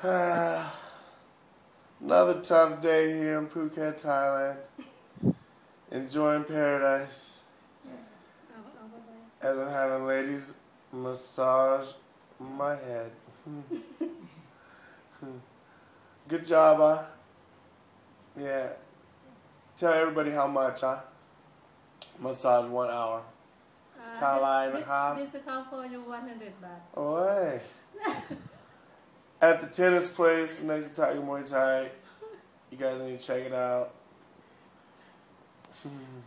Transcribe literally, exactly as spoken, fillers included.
Another tough day here in Phuket, Thailand. Enjoying paradise. As I'm having ladies massage my head. Good job, huh? Yeah. Tell everybody how much, huh? Massage one hour. Uh, Thai this, half. this account for you one hundred baht. Oi. At the tennis place next to Tiger Muay Thai. You guys need to check it out.